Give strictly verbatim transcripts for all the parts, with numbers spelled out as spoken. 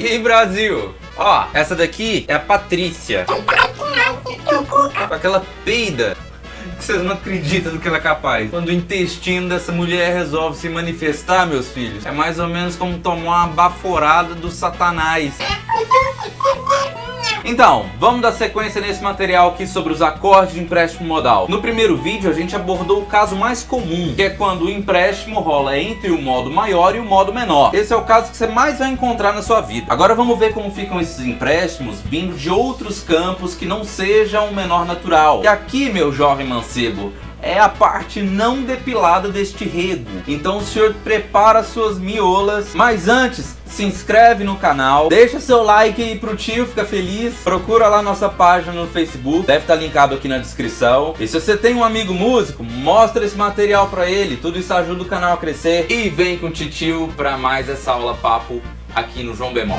E aí, Brasil? Ó, essa daqui é a Patrícia. Com aquela peida que vocês não acreditam do que ela é capaz. Quando o intestino dessa mulher resolve se manifestar, meus filhos, é mais ou menos como tomar uma baforada do Satanás. Então, vamos dar sequência nesse material aqui sobre os acordes de empréstimo modal. No primeiro vídeo a gente abordou o caso mais comum, que é quando o empréstimo rola entre o modo maior e o modo menor. Esse é o caso que você mais vai encontrar na sua vida. Agora vamos ver como ficam esses empréstimos vindo de outros campos que não sejam o menor natural. E aqui, meu jovem mancebo, é a parte não depilada deste rego. Então o senhor prepara suas miolas. Mas antes, se inscreve no canal, deixa seu like aí pro tio, fica feliz. Procura lá nossa página no Facebook, deve estar linkado aqui na descrição. E se você tem um amigo músico, mostra esse material pra ele. Tudo isso ajuda o canal a crescer. E vem com o titio pra mais essa aula papo aqui no João Bemol.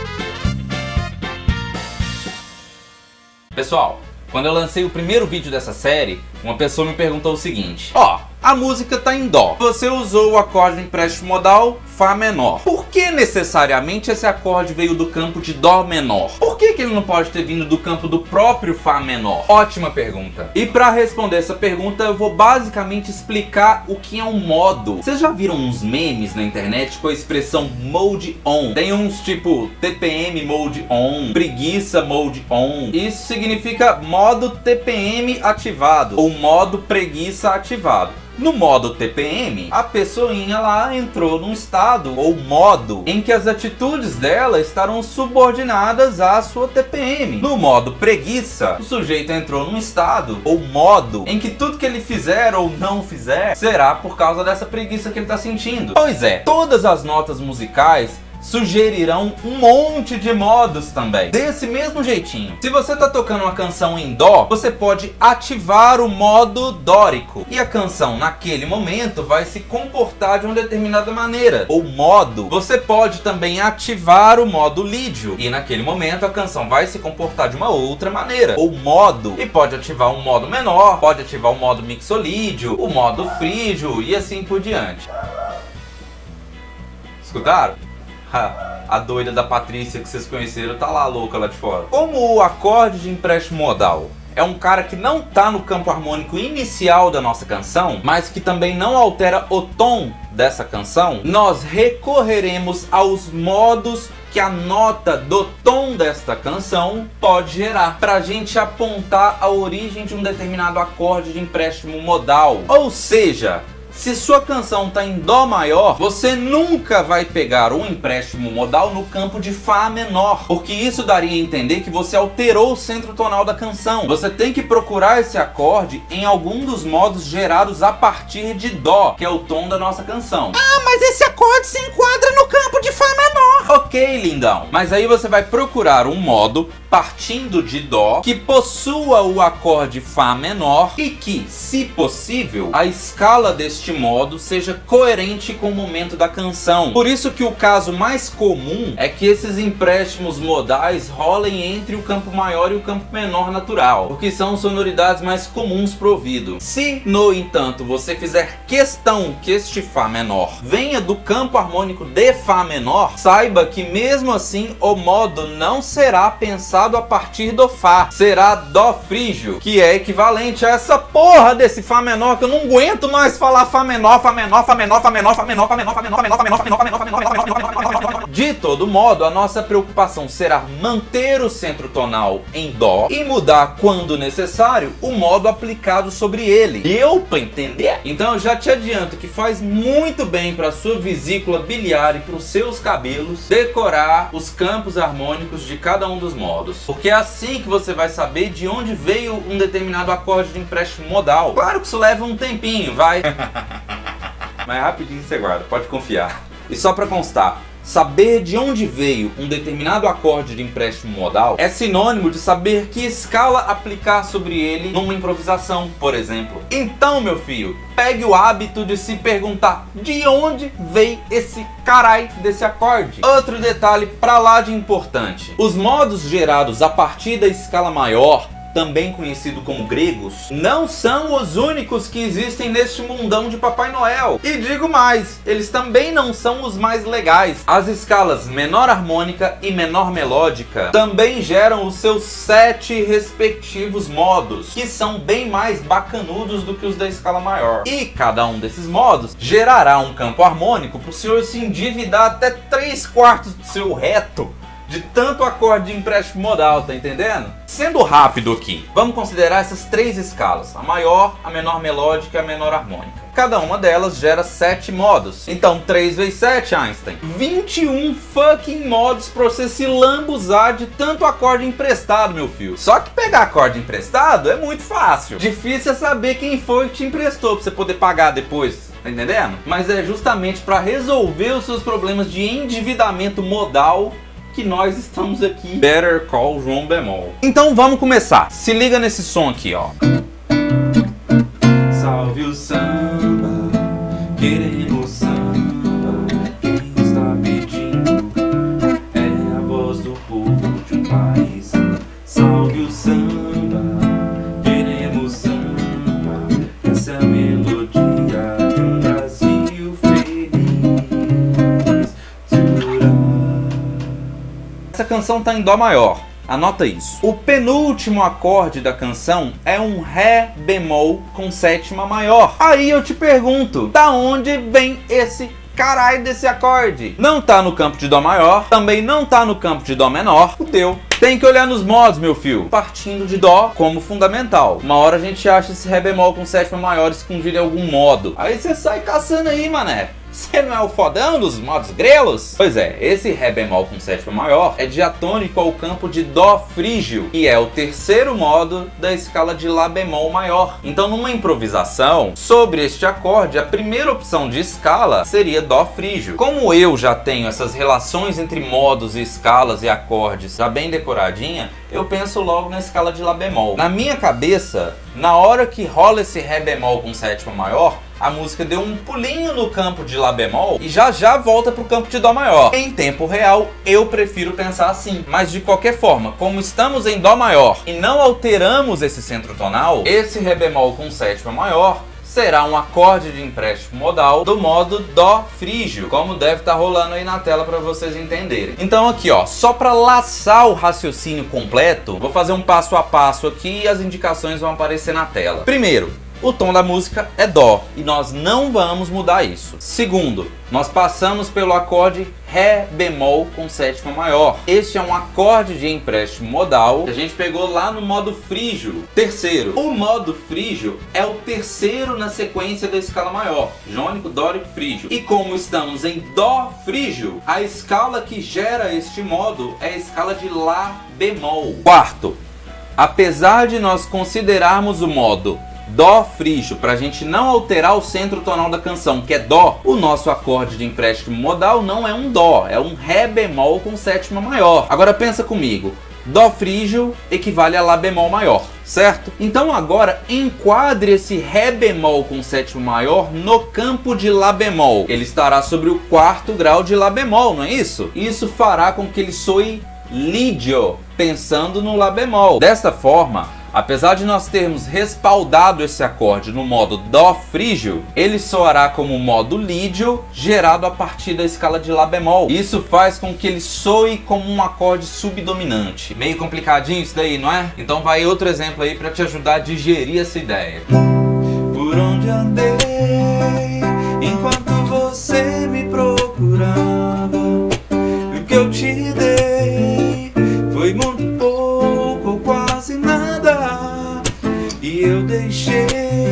Pessoal, quando eu lancei o primeiro vídeo dessa série, uma pessoa me perguntou o seguinte: ó, a música tá em dó, você usou o acorde de empréstimo modal Fá menor, por que necessariamente esse acorde veio do campo de Dó menor? Por que que ele não pode ter vindo do campo do próprio Fá menor? Ótima pergunta. E para responder essa pergunta eu vou basicamente explicar o que é um modo. Vocês já viram uns memes na internet com a expressão mode on? Tem uns tipo T P M mode on, preguiça mode on. Isso significa modo T P M ativado ou modo preguiça ativado. No modo T P M, a pessoinha lá entrou num estado ou modo em que as atitudes dela estarão subordinadas à sua T P M. No modo preguiça, o sujeito entrou num estado ou modo em que tudo que ele fizer ou não fizer será por causa dessa preguiça que ele está sentindo. Pois é, todas as notas musicais sugerirão um monte de modos também, desse mesmo jeitinho. Se você tá tocando uma canção em dó, você pode ativar o modo dórico e a canção naquele momento vai se comportar de uma determinada maneira ou modo. Você pode também ativar o modo lídio e naquele momento a canção vai se comportar de uma outra maneira ou modo. E pode ativar um modo menor, pode ativar o modo mixolídio, o modo frígio e assim por diante. Escutaram? A doida da Patrícia que vocês conheceram tá lá louca lá de fora. Como o acorde de empréstimo modal é um cara que não tá no campo harmônico inicial da nossa canção, mas que também não altera o tom dessa canção, nós recorreremos aos modos que a nota do tom desta canção pode gerar, pra gente apontar a origem de um determinado acorde de empréstimo modal. Ou seja, se sua canção está em Dó maior, você nunca vai pegar um empréstimo modal no campo de Fá menor, porque isso daria a entender que você alterou o centro tonal da canção. Você tem que procurar esse acorde em algum dos modos gerados a partir de Dó, que é o tom da nossa canção. Ah, mas esse acorde se enquadra no campo de Fá menor. Ok, lindão. Mas aí você vai procurar um modo partindo de Dó que possua o acorde Fá menor e que, se possível, a escala deste modo seja coerente com o momento da canção. Por isso que o caso mais comum é que esses empréstimos modais rolem entre o campo maior e o campo menor natural, porque são sonoridades mais comuns pro ouvido. Se, no entanto, você fizer questão que este Fá menor venha do campo harmônico de Fá menor, saiba que mesmo assim o modo não será pensado a partir do Fá, será Dó frígio, que é equivalente a essa porra desse Fá menor que eu não aguento mais falar Fá menor, Fá menor, Fá menor, Fá menor, Fá menor, Fá menor, Fá menor, Fá menor, Fá menor, Fá menor, Fá menor, Fá menor, Fá menor. De todo modo, a nossa preocupação será manter o centro tonal em Dó e mudar, quando necessário, o modo aplicado sobre ele. Deu pra entender? Então eu já te adianto que faz muito bem para sua vesícula biliar e para os seus cabelos decorar os campos harmônicos de cada um dos modos, porque é assim que você vai saber de onde veio um determinado acorde de empréstimo modal. Claro que isso leva um tempinho, vai. Mas rapidinho você guarda, pode confiar. E só para constar, saber de onde veio um determinado acorde de empréstimo modal é sinônimo de saber que escala aplicar sobre ele numa improvisação, por exemplo. Então, meu filho, pegue o hábito de se perguntar de onde veio esse carai desse acorde. Outro detalhe pra lá de importante: os modos gerados a partir da escala maior também conhecido como gregos, não são os únicos que existem neste mundão de Papai Noel. E digo mais, eles também não são os mais legais. As escalas menor harmônica e menor melódica também geram os seus sete respectivos modos, que são bem mais bacanudos do que os da escala maior. E cada um desses modos gerará um campo harmônico para o senhor se endividar até três quartos do seu reto de tanto acorde de empréstimo modal, tá entendendo? Sendo rápido aqui, vamos considerar essas três escalas, a maior, a menor melódica e a menor harmônica. Cada uma delas gera sete modos. Então três vezes sete, Einstein, vinte e um fucking modos pra você se lambuzar de tanto acorde emprestado, meu filho. Só que pegar acorde emprestado é muito fácil. Difícil é saber quem foi que te emprestou pra você poder pagar depois. Tá entendendo? Mas é justamente para resolver os seus problemas de endividamento modal que nós estamos aqui. Better Call João Bemol. Então vamos começar. Se liga nesse som aqui, ó. Salve o samba, queremos samba. Quem está pedindo é a voz do povo de um país. Salve o samba, queremos samba. Essa é a melodia de um Brasil feliz. Essa canção tá em dó maior. Anota isso. O penúltimo acorde da canção é um Ré bemol com sétima maior. Aí eu te pergunto, da onde vem esse caralho desse acorde? Não tá no campo de Dó maior, também não tá no campo de Dó menor. Fudeu. Tem que olhar nos modos, meu filho. Partindo de Dó como fundamental. Uma hora a gente acha esse Ré bemol com sétima maior escondido em algum modo. Aí você sai caçando aí, mané. Você não é o fodão dos modos grelos? Pois é, esse Ré bemol com sétima maior é diatônico ao campo de Dó frígio, que é o terceiro modo da escala de Lá bemol maior. Então numa improvisação sobre este acorde, a primeira opção de escala seria Dó frígio. Como eu já tenho essas relações entre modos e escalas e acordes já bem decoradinha, eu penso logo na escala de Lá bemol. Na minha cabeça, na hora que rola esse Ré bemol com sétima maior, a música deu um pulinho no campo de Lá bemol e já já volta pro campo de Dó maior. Em tempo real, eu prefiro pensar assim. Mas de qualquer forma, como estamos em Dó maior e não alteramos esse centro tonal, esse Ré bemol com sétima maior será um acorde de empréstimo modal do modo Dó frígio, como deve estar rolando aí na tela para vocês entenderem. Então aqui, ó, só para laçar o raciocínio completo, vou fazer um passo a passo aqui e as indicações vão aparecer na tela. Primeiro, o tom da música é Dó e nós não vamos mudar isso. Segundo, nós passamos pelo acorde Ré bemol com sétima maior. Este é um acorde de empréstimo modal que a gente pegou lá no modo frígio. Terceiro, o modo frígio é o terceiro na sequência da escala maior, jônico, dórico, frígio. E como estamos em Dó frígio, a escala que gera este modo é a escala de Lá bemol. Quarto, apesar de nós considerarmos o modo Dó frígio para a gente não alterar o centro tonal da canção, que é Dó, o nosso acorde de empréstimo modal não é um Dó, é um Ré bemol com sétima maior. Agora pensa comigo, Dó frígio equivale a Lá bemol maior, certo? Então agora enquadre esse Ré bemol com sétima maior no campo de Lá bemol. Ele estará sobre o quarto grau de Lá bemol, não é isso? Isso fará com que ele soe lídio, pensando no Lá bemol. Desta forma, apesar de nós termos respaldado esse acorde no modo Dó frígio, ele soará como modo lídio gerado a partir da escala de Lá bemol. Isso faz com que ele soe como um acorde subdominante. Meio complicadinho isso daí, não é? Então vai outro exemplo aí para te ajudar a digerir essa ideia. Por onde andei enquanto você me procurava, o que eu te dei foi muito pouco ou quase nada. E eu deixei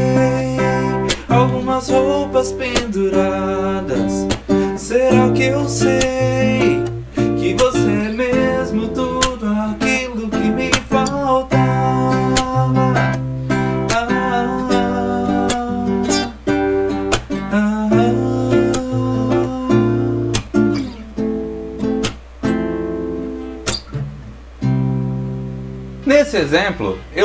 algumas roupas penduradas. Será que eu sei que você é mesmo tudo aquilo que me faltava? Ah, ah, ah, ah. Nesse exemplo, eu também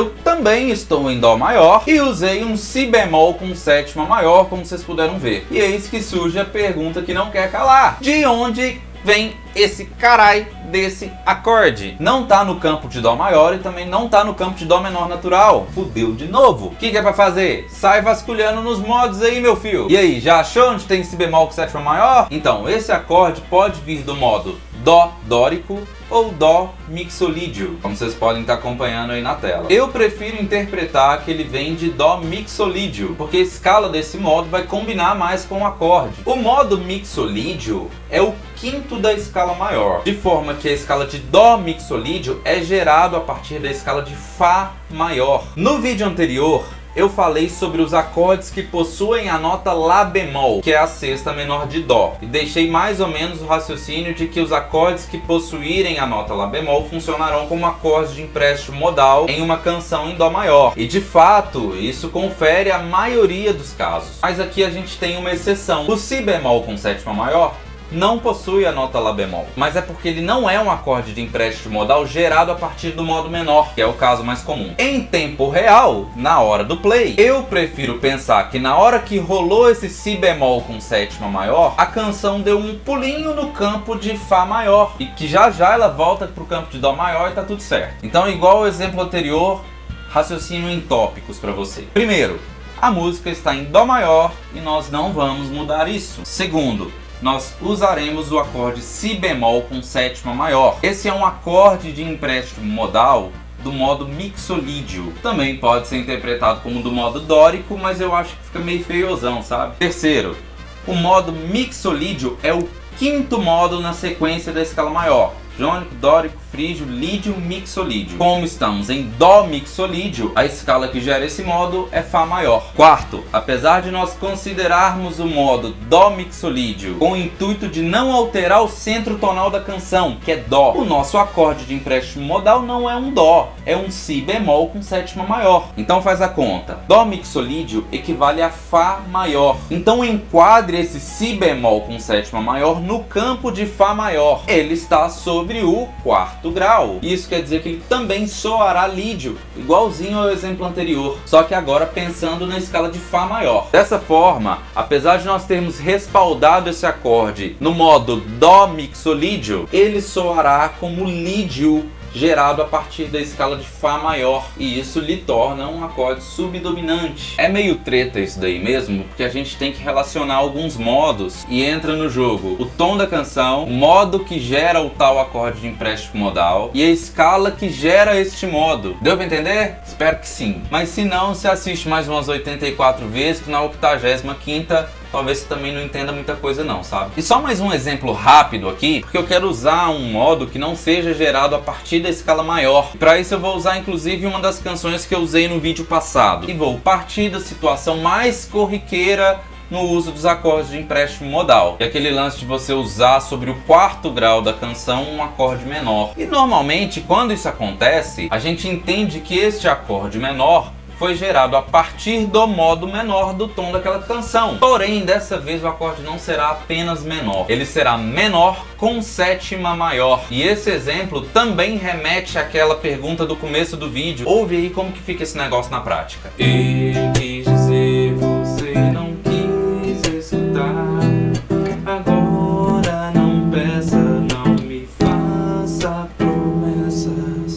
também estou em Dó maior e usei um Si bemol com sétima maior, como vocês puderam ver. E eis que surge a pergunta que não quer calar: de onde vem esse carai desse acorde? Não tá no campo de Dó maior e também não tá no campo de Dó menor natural. Fudeu de novo. O que, que é pra fazer? Sai vasculhando nos modos aí, meu filho. E aí, já achou onde tem Si bemol com sétima maior? Então, esse acorde pode vir do modo Dó dórico ou Dó mixolídio, como vocês podem estar acompanhando aí na tela. Eu prefiro interpretar que ele vem de Dó mixolídio, porque a escala desse modo vai combinar mais com o acorde. O modo mixolídio é o quinto da escala maior, de forma que a escala de Dó mixolídio é gerado a partir da escala de Fá maior. No vídeo anterior, eu falei sobre os acordes que possuem a nota Lá bemol, que é a sexta menor de Dó, e deixei mais ou menos o raciocínio de que os acordes que possuírem a nota Lá bemol funcionarão como acordes de empréstimo modal em uma canção em Dó maior, e de fato isso confere a maioria dos casos. Mas aqui a gente tem uma exceção. O Si bemol com sétima maior não possui a nota Lá bemol, mas é porque ele não é um acorde de empréstimo modal gerado a partir do modo menor, que é o caso mais comum. Em tempo real, na hora do play, eu prefiro pensar que na hora que rolou esse Si bemol com sétima maior, a canção deu um pulinho no campo de Fá maior, e que já já ela volta pro campo de Dó maior e tá tudo certo. Então, igual ao exemplo anterior, raciocínio em tópicos para você. Primeiro, a música está em Dó maior e nós não vamos mudar isso. Segundo, nós usaremos o acorde Si bemol com sétima maior. Esse é um acorde de empréstimo modal do modo mixolídio. Também pode ser interpretado como do modo dórico, mas eu acho que fica meio feiozão, sabe? Terceiro, o modo mixolídio é o quinto modo na sequência da escala maior: jônico, dórico, frígio, lídio, mixolídio. Como estamos em Dó mixolídio, a escala que gera esse modo é Fá maior. Quarto, apesar de nós considerarmos o modo Dó mixolídio com o intuito de não alterar o centro tonal da canção, que é Dó, o nosso acorde de empréstimo modal não é um Dó, é um Si bemol com sétima maior. Então faz a conta: Dó mixolídio equivale a Fá maior. Então enquadre esse Si bemol com sétima maior no campo de Fá maior. Ele está sobre o quarto grau. Isso quer dizer que ele também soará lídio, igualzinho ao exemplo anterior, só que agora pensando na escala de Fá maior. Dessa forma, apesar de nós termos respaldado esse acorde no modo Dó mixolídio, ele soará como lídio gerado a partir da escala de Fá maior, e isso lhe torna um acorde subdominante. É meio treta isso daí mesmo, porque a gente tem que relacionar alguns modos e entra no jogo o tom da canção, o modo que gera o tal acorde de empréstimo modal e a escala que gera este modo. Deu pra entender? Espero que sim. Mas se não, você assiste mais umas oitenta e quatro vezes, que na octagésima quinta talvez você também não entenda muita coisa não, sabe? E só mais um exemplo rápido aqui, porque eu quero usar um modo que não seja gerado a partir da escala maior. Para isso eu vou usar inclusive uma das canções que eu usei no vídeo passado. E vou partir da situação mais corriqueira no uso dos acordes de empréstimo modal, que é aquele lance de você usar sobre o quarto grau da canção um acorde menor. E normalmente quando isso acontece, a gente entende que este acorde menor foi gerado a partir do modo menor do tom daquela canção. Porém, dessa vez o acorde não será apenas menor, ele será menor com sétima maior. E esse exemplo também remete àquela pergunta do começo do vídeo. Ouve aí como que fica esse negócio na prática. Ele quis dizer, você não quis escutar. Agora não peça, não me faça promessas.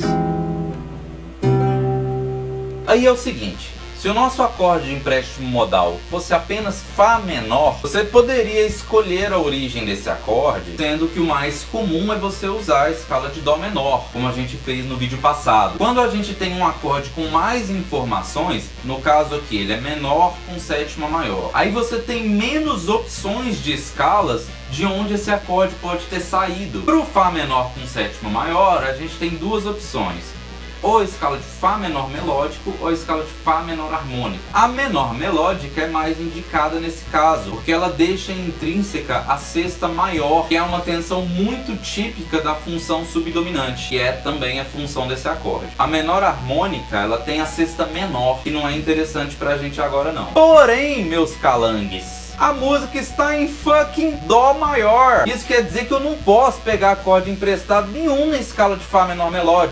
Aí é o seguinte, se o nosso acorde de empréstimo modal fosse apenas Fá menor, você poderia escolher a origem desse acorde, sendo que o mais comum é você usar a escala de Dó menor, como a gente fez no vídeo passado. Quando a gente tem um acorde com mais informações, no caso aqui ele é menor com sétima maior, aí você tem menos opções de escalas de onde esse acorde pode ter saído. Para o Fá menor com sétima maior, a gente tem duas opções: ou a escala de Fá menor melódico ou a escala de Fá menor harmônico. A menor melódica é mais indicada nesse caso, porque ela deixa intrínseca a sexta maior, que é uma tensão muito típica da função subdominante, que é também a função desse acorde. A menor harmônica, ela tem a sexta menor, que não é interessante pra gente agora não. Porém, meus calangues, a música está em fucking Dó maior. Isso quer dizer que eu não posso pegar acorde emprestado nenhum na escala de Fá menor melódico, porque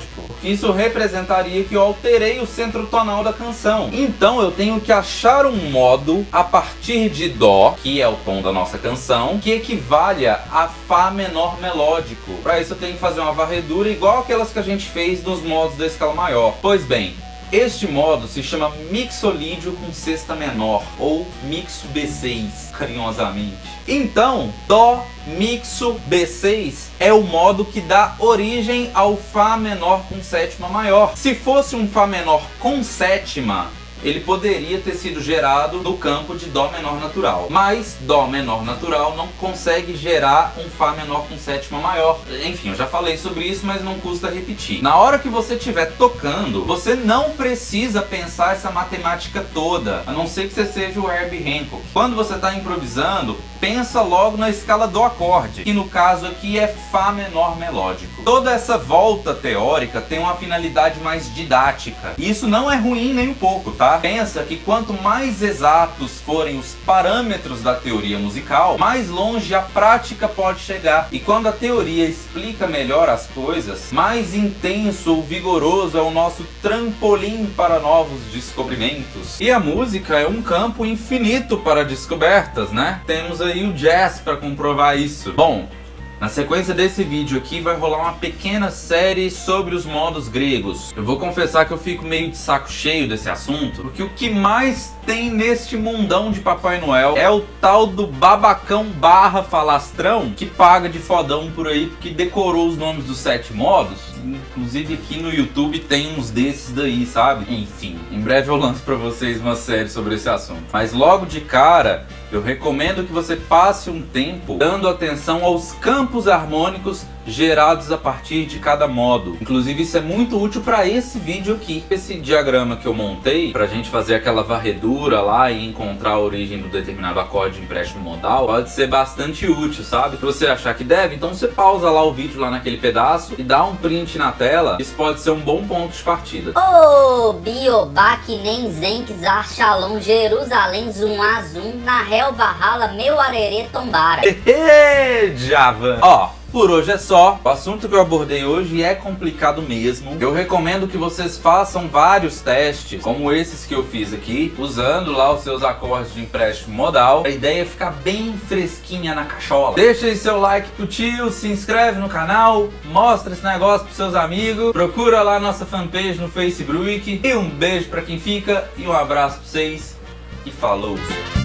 isso representaria que eu alterei o centro tonal da canção. Então eu tenho que achar um modo a partir de Dó, que é o tom da nossa canção, que equivale a Fá menor melódico. Para isso eu tenho que fazer uma varredura igual aquelas que a gente fez nos modos da escala maior. Pois bem, este modo se chama mixolídio com sexta menor, ou mixo B seis, carinhosamente. Então, Dó mixo B seis é o modo que dá origem ao Fá menor com sétima maior. Se fosse um Fá menor com sétima, ele poderia ter sido gerado no campo de Dó menor natural. Mas Dó menor natural não consegue gerar um Fá menor com sétima maior. Enfim, eu já falei sobre isso, mas não custa repetir. Na hora que você estiver tocando, você não precisa pensar essa matemática toda, a não ser que você seja o Herbie Hancock. Quando você está improvisando, pensa logo na escala do acorde, que no caso aqui é Fá menor melódico. Toda essa volta teórica tem uma finalidade mais didática. E isso não é ruim nem um pouco, tá? Pensa que quanto mais exatos forem os parâmetros da teoria musical, mais longe a prática pode chegar. E quando a teoria explica melhor as coisas, mais intenso ou vigoroso é o nosso trampolim para novos descobrimentos. E a música é um campo infinito para descobertas, né? Temos aí o jazz para comprovar isso. Bom, na sequência desse vídeo aqui vai rolar uma pequena série sobre os modos gregos. Eu vou confessar que eu fico meio de saco cheio desse assunto, porque o que mais tem neste mundão de Papai Noel é o tal do babacão barra falastrão que paga de fodão por aí porque decorou os nomes dos sete modos. Inclusive aqui no YouTube tem uns desses daí, sabe? Enfim, em breve eu lanço pra vocês uma série sobre esse assunto. Mas logo de cara, eu recomendo que você passe um tempo dando atenção aos campos harmônicos gerados a partir de cada modo. Inclusive isso é muito útil para esse vídeo aqui. Esse diagrama que eu montei pra gente fazer aquela varredura lá e encontrar a origem do determinado acorde de empréstimo modal pode ser bastante útil, sabe? Se você achar que deve, então você pausa lá o vídeo lá naquele pedaço e dá um print na tela. Isso pode ser um bom ponto de partida. Ô, oh, Biobá que nem Zenks, Archalon, Jerusalém, Zum Azum, na relva rala, meu arerê tombara. Hehe, Javan! Ó, por hoje é só. O assunto que eu abordei hoje é complicado mesmo. Eu recomendo que vocês façam vários testes, como esses que eu fiz aqui, usando lá os seus acordes de empréstimo modal. A ideia é ficar bem fresquinha na cachola. Deixa aí seu like pro tio, se inscreve no canal, mostra esse negócio pros seus amigos, procura lá nossa fanpage no Facebook. E um beijo pra quem fica, e um abraço pra vocês, e falou!